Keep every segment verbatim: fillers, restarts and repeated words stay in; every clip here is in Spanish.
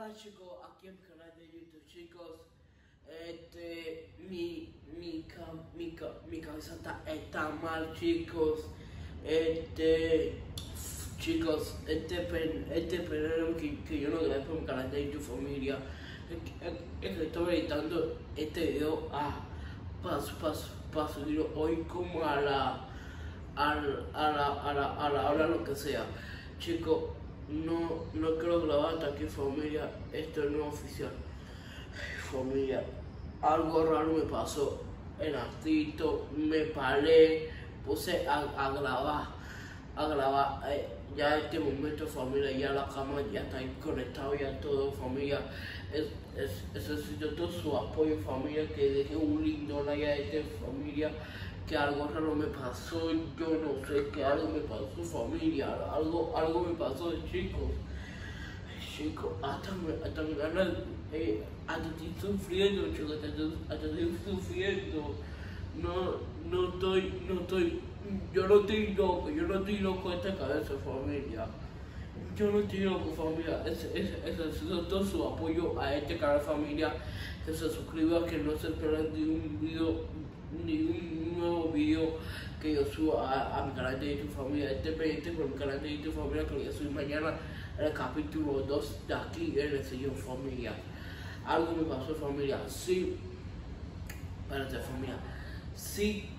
Hola chicos, aquí en mi canal de YouTube, chicos. Este, mi, mi, mi, mi cabeza está, está mal, chicos. Este, chicos, este, este periodo que, que yo no grabé por mi canal de YouTube, familia, es, es, es que estoy editando este video a paso, paso, paso, digo, hoy como a la, a la, a la, a la, a la hora lo que sea, chicos. No, no quiero grabar hasta aquí, familia. Esto no es oficial. Familia, algo raro me pasó en actito, me paré, puse a, a grabar, a grabar. Eh, ya en este momento, familia, ya la cámara ya está ahí conectado, ya todo, familia. Es, es, necesito todo su apoyo, familia, que deje un lindo like a este, familia. Que algo raro me pasó, yo no sé, que algo me pasó, familia, algo, algo me pasó, chicos, chicos, hasta me, hasta me ganan, eh, hasta estoy sufriendo, chicos, hasta, hasta estoy sufriendo, no, no estoy, no estoy, yo no estoy loco, yo no estoy loco esta cabeza, familia, yo no estoy loco, familia, necesito todo su apoyo a este canal, familia, que se suscriba, que no se pierdan ni un video, ni un nuevo video que yo subo a, a mi canal de YouTube, familia. Este pendiente por mi canal de YouTube, familia, que voy a subir mañana en el capítulo dos de aquí en el sello, familia. Algo me pasó, familia. Sí, espérate, familia. Sí.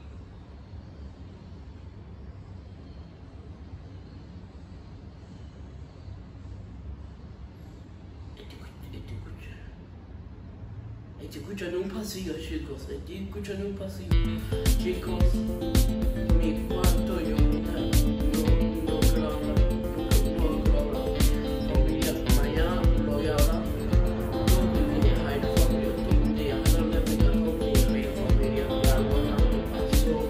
Estoy escuchando un pasillo, chicos. Estoy escuchando un pasillo. Chicos, mi cuarto yo no, no quiero hablar. No, no quiero hablar. Familia, mañana lo voy a hablar. Todo mi día, ay, familia. Todo mi día, no le explicar con mi hija, familia. Que algo raro me pasó.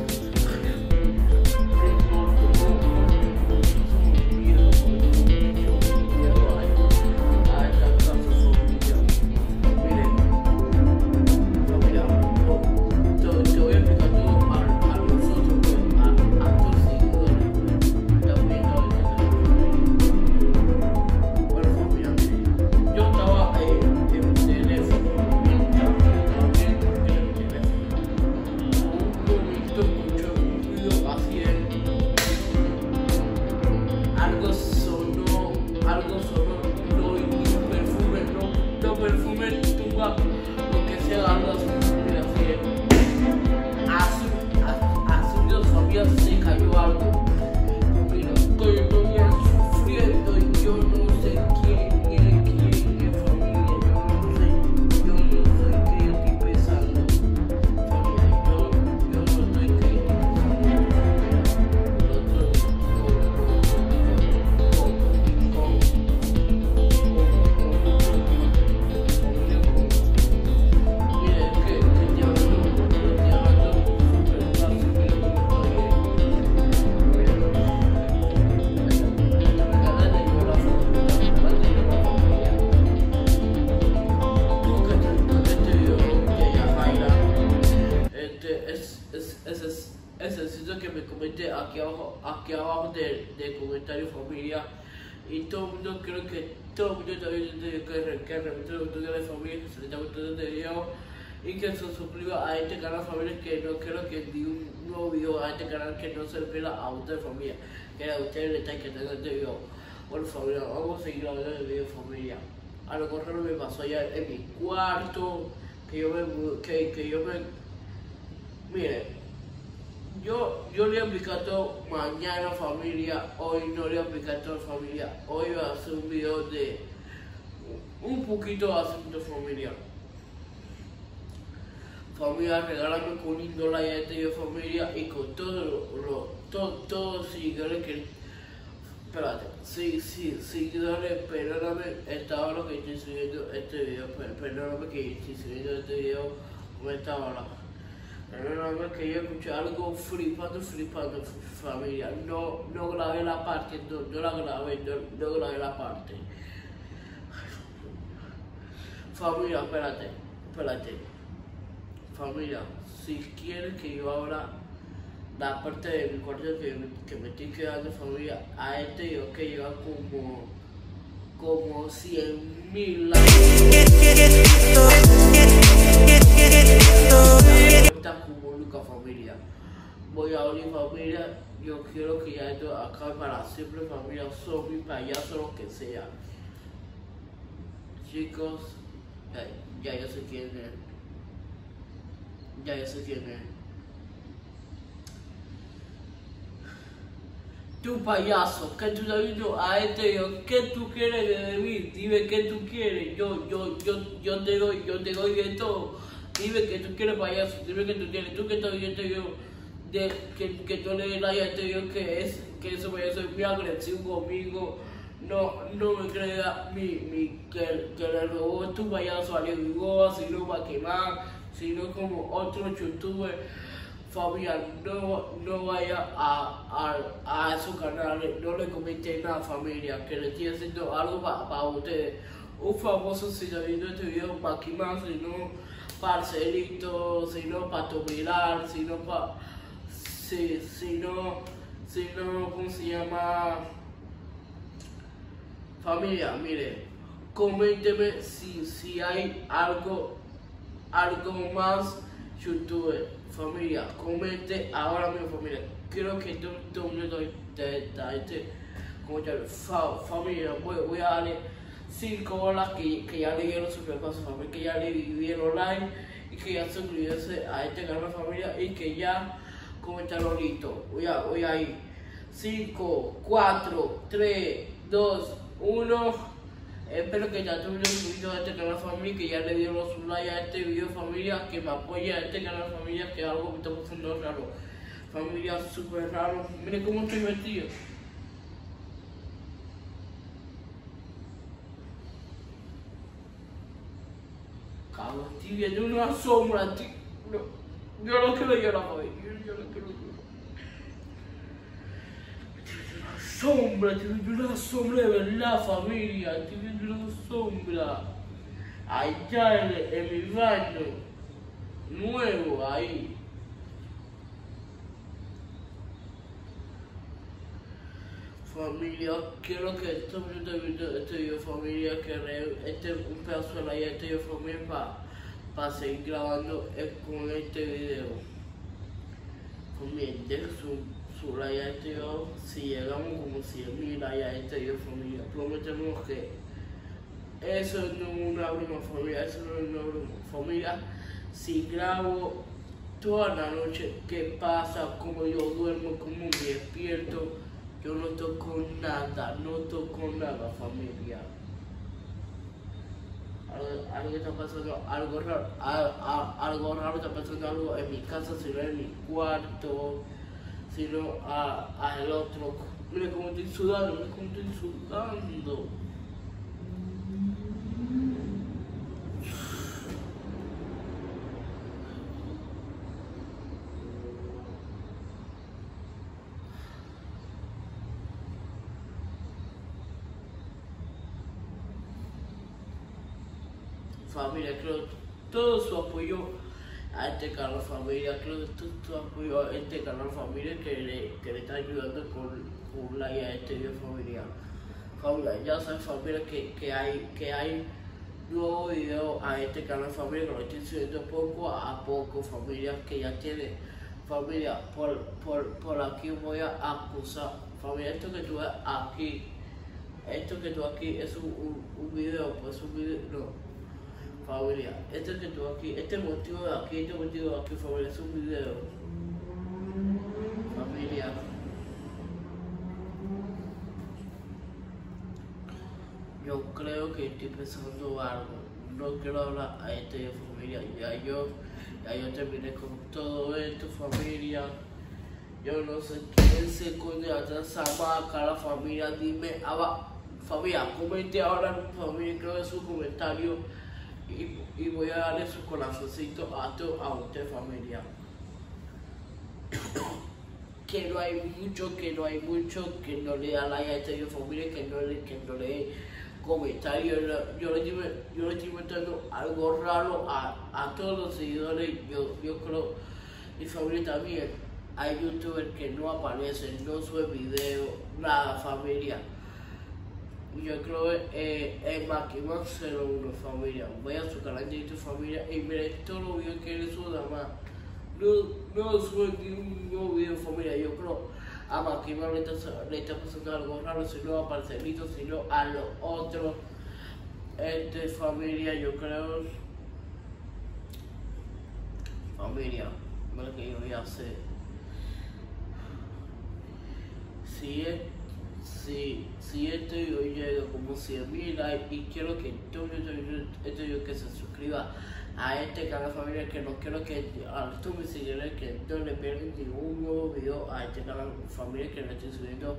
Necesito que me comente aquí abajo, aquí abajo del de comentario, familia. Y todo el mundo, creo que todo el mundo está viendo que, que realmente le gustó de la familia, que se le está gustando este video. Y que se suscriba a este canal, familia, que no quiero que envíe un nuevo video a este canal, que no se le pierda a usted, familia. Que a ustedes le está encantando este video. Bueno, familia, vamos a seguir hablando del video, familia. A lo mejor me pasó allá en mi cuarto, que yo me, que, que yo me, mire. Yo, yo le he aplicado mañana, familia. Hoy no le he aplicado, familia. Hoy voy a hacer un video de un poquito de asunto, familia. Familia, regálame con un lindo like a este video, familia, y con todos los todo, todo seguidores que. Espérate, sí, sí, seguidores, perdóname, esta hora que estoy subiendo este video, perdóname que estoy subiendo este video con esta hora. Pero que yo escuché algo flipando, flipando, familia. No, no grabé la parte, no, no la grabé, no, no grabé la parte. Familia, espérate, espérate. Familia, si quieres que yo abra la parte de mi cuarto que, que me estoy quedando, familia, a este yo que lleva como como cien mil likes. Está como nunca familia. Voy a unir familia. Yo quiero que ya esto acabe para siempre, familia. Son mis payasos, lo que sea. Chicos, ya, ya yo sé quién es. Ya yo sé quién es. Tu payaso, que tú estás viendo a este yo, ¿qué tú quieres de mí? Dime qué tú quieres, yo, yo, yo, yo te doy, yo te doy de todo. Dime que tú quieres payaso, dime que tú quieres, tú que estás viendo yo, de, que, que tú le das a este yo que es, que ese payaso es muy agresivo conmigo, no, no me crea mi, mi, que, que le robó tu payaso a Lego, sino va a quemar, sino como otro youtuber. Familia, no, no vaya a, a, a esos canales, no le comenten nada, familia, que le estoy haciendo algo para pa ustedes. Un famoso si está viendo este video para quemar, sino para Marcelito, sino para Tomilar, sino para, si, sino, sino, ¿cómo se llama? Familia, mire, coménteme si, si hay algo, algo más YouTube. Familia, comente ahora mismo, familia. Quiero que todo el mundo este comentario. Fa, familia, voy, voy a darle cinco horas que, que ya le dieron su repaso, familia, que ya le dieron like y que ya suscribirse a este canal, familia, y que ya comentaron listo. Voy a, voy a ir. cinco, cuatro, tres, dos, uno. Espero que ya tuvieron suscrito a este canal, familia, que ya le dieron su like a este video, familia, que me apoye a este canal, familia, que algo me está pasando raro. Familia, súper raro. Miren cómo estoy vestido. Cabrón, estoy viendo una sombra, tío. No, yo no quiero llorar, hoy. Yo, yo no quiero llorar. Sombra, estoy viendo una sombra de verdad, familia, estoy viendo una sombra allá en, en mi baño nuevo ahí. Familia, quiero que todo el mundo esté viendo este video, familia, que re, este un pedazo de la este video, familia, para pa seguir grabando con este video. Familia, dejen su su like a este video, si llegamos como cien mil likes a este video, familia, prometemos que eso no es una broma, familia, eso no es una broma, familia. Si grabo toda la noche, ¿qué pasa? Como yo duermo, como me despierto, yo no toco nada, no toco nada, familia. Algo, algo está pasando, algo raro, algo, algo raro está pasando, algo en mi casa, sino en mi cuarto, sino a, a el otro. Mira cómo estoy sudando, mira cómo estoy sudando. Familia, creo todo su apoyo a este canal, familia, creo todo su apoyo a este canal, familia, que le, que le está ayudando con un like a este video, familia. Familia, ya saben, familia, que, que hay que hay nuevos videos a este canal, familia, que lo estoy subiendo poco a poco, familia, que ya tiene, familia, por, por, por aquí voy a acusar, familia, esto que tú ves aquí, esto que tú aquí es un, un, un video, pues un video, no. Familia, este que tú aquí, este motivo de aquí, este motivo de aquí, familia, es un video. Familia. Yo creo que estoy pensando algo. No quiero hablar a este familia. Ya yo, ya yo terminé con todo esto, familia. Yo no sé quién se esconde atrás a marca la familia. Dime, aba, familia, comente ahora, familia, creo en su comentario. Y, y voy a darle su corazoncito a, to, a usted, familia. Que no hay mucho, que no hay mucho, que no le da like a este video, familia, que no le, que no le comentario. Yo, yo, le, yo le estoy metiendo algo raro a, a todos los seguidores. Yo, yo creo, mi familia también. Hay youtubers que no aparecen, no suben videos, nada, familia. yo creo eh, en Máquina cero uno familia. Voy a su canal de YouTube familia y veré todos los videos que él sube más. No, no sube ni un nuevo video familia. Yo creo a Máquina le está, le está pasando algo raro, si no a Parcelito, sino a los otros. Este familia, yo creo. Familia, lo que yo voy a hacer. Si es Si, si este video llega como cien mil likes y quiero que todo este video que se suscriba a este canal familia, que no quiero que a estos mis seguidores que no le pierdan ningún nuevo video a este canal familia, que le estoy subiendo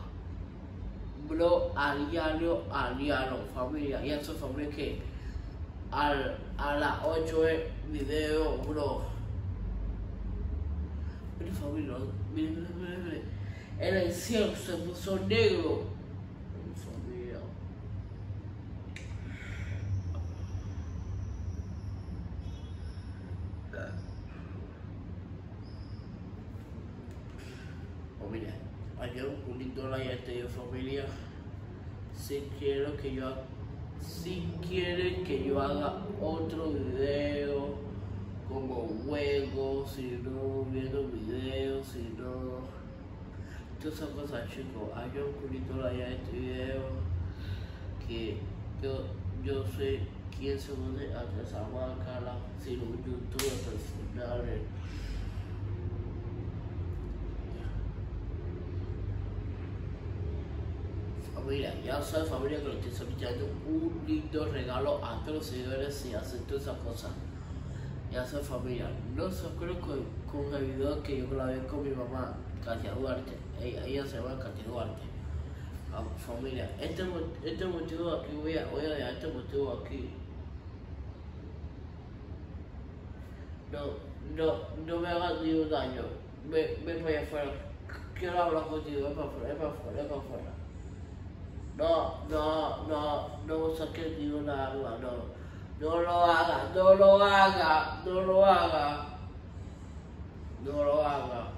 bro a diario a diario familia, y eso familia que al, a las ocho es video bro. Mira familia, mira, mira, mira, mira. En el cielo se puso negro. Familia. Oh, mira, ayer un lindo like a este video familia. Si quiero que yo si quieren que yo haga otro video como juegos, si no viendo videos, si no todas esas cosas, chicos. Hay un culito like a este video, que yo, yo sé quién se une a esa cara, si no un youtuber personal. Familia, ya sabes familia que le estoy solicitando un lindo regalo a todos los seguidores si hacen todas esas cosas. Ya sabes familia, no se acuerdan con, con el video que yo grabé con mi mamá, Katia Duarte. Ella, ella se llama Katia Duarte. Ah, familia, este, este motivo aquí, voy a, voy a dejar este motivo aquí. No, no, no me hagas ni un daño. Ven, ven para allá afuera. Quiero hablar contigo, ven para afuera, ven para afuera, ven para afuera. No, no, no, no saques ni una arma, no. No lo haga, no lo haga, no lo haga. No lo haga.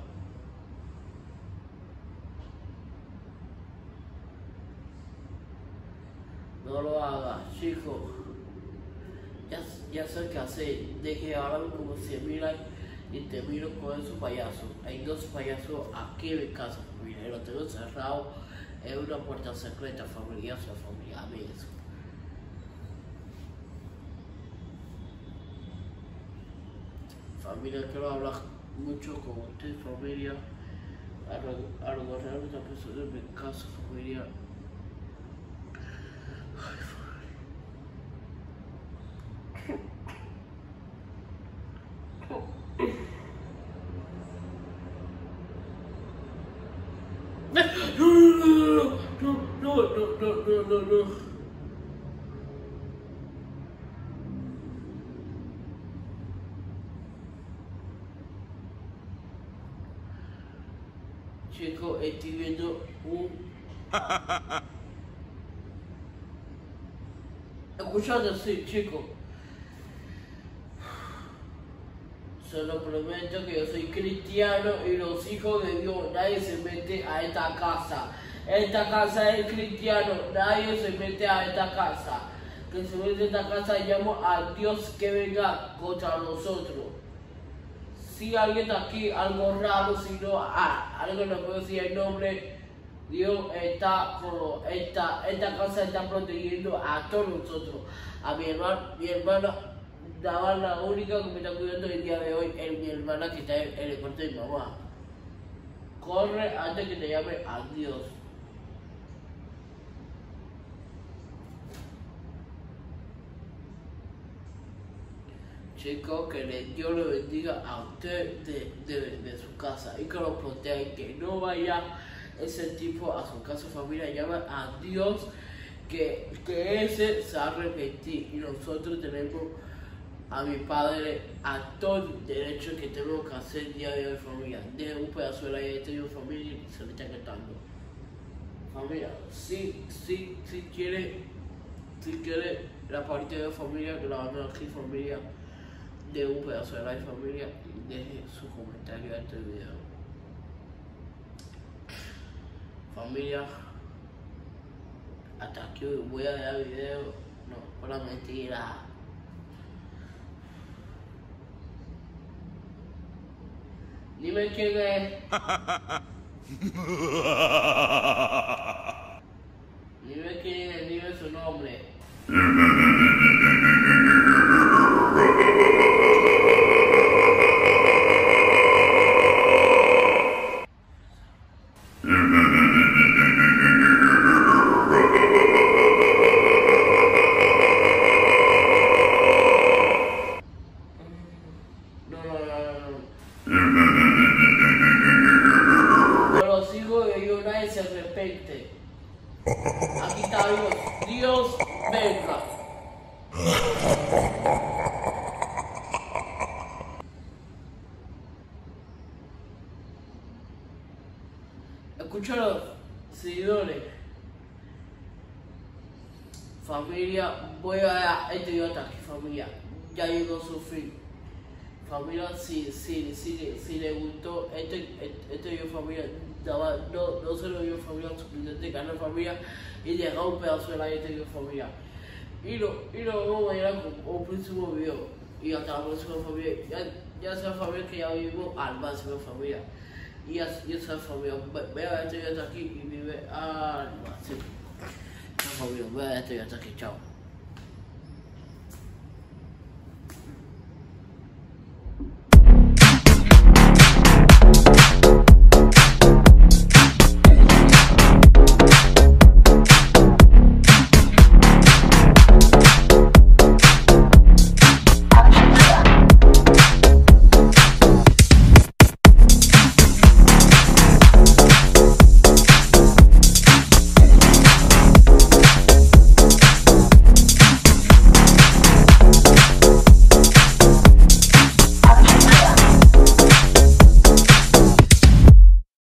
No lo haga, chicos. Ya, ya sé qué hacer. Deje ahora como cien mil likes y te miro con esos payasos. Hay dos payasos aquí en mi casa, familia. Lo tengo cerrado en una puerta secreta, familia, su familia, amigos. Familia, quiero hablar mucho con usted, familia. Algo raro está pasando en mi casa, familia. Ay, no, no, no, no, no, no, no. Chicos, estoy viendo un... Escuchando así, chicos. Se lo prometo que yo soy cristiano y los hijos de Dios. Nadie se mete a esta casa. Esta casa es cristiano. Nadie se mete a esta casa. Que se mete a esta casa, llamo a Dios que venga contra nosotros. Si alguien está aquí, algo raro, si no, ah, algo no puedo decir el nombre. Dios está como esta, esta casa está protegiendo a todos nosotros. A mi hermano, mi hermana, daba la única que me está cuidando el día de hoy, es mi hermana que está en, en el cuarto de mi mamá. Corre antes que te llame a Dios. Chicos, que Dios le bendiga a usted de, de, de su casa y que lo proteja y que no vaya ese tipo a su casa, familia. Llama a Dios que, que ese se va a arrepentir, y nosotros tenemos a mi padre a todo el derecho que tenemos que hacer el día de hoy, familia. Dejen un pedazo de la idea de mi familia y se le está quitando. Familia, si, si, si quiere, si quiere la parte de familia, que la van a aquí, familia, de un pedazo de like, familia, y deje su comentario a este video. Familia, hasta aquí voy a ver video. No, por la mentira. Dime quién es. Dime quién es, dime su nombre. No, no, no, no. Yo lo sigo y yo nadie se arrepiente. Aquí está Dios. Dios venga. Escucha los seguidores. Familia, voy a dar este idiota aquí, familia. Ya llegó su fin. Familia, si, si, si, si le gustó este, este, este video, familia, no, no, no se lo dio, familia, suscríbete al canal, familia, y deja un pedazo de like este video, familia. Y lo, y lo vemos mañana con un próximo video. Y hasta la próxima, familia. Ya, ya sea, familia, que ya vivimos al máximo, familia. Y ya, ya sea, familia, ve a ver este video hasta aquí y vive al máximo. Ya, familia, ve a ver este video hasta aquí, chao.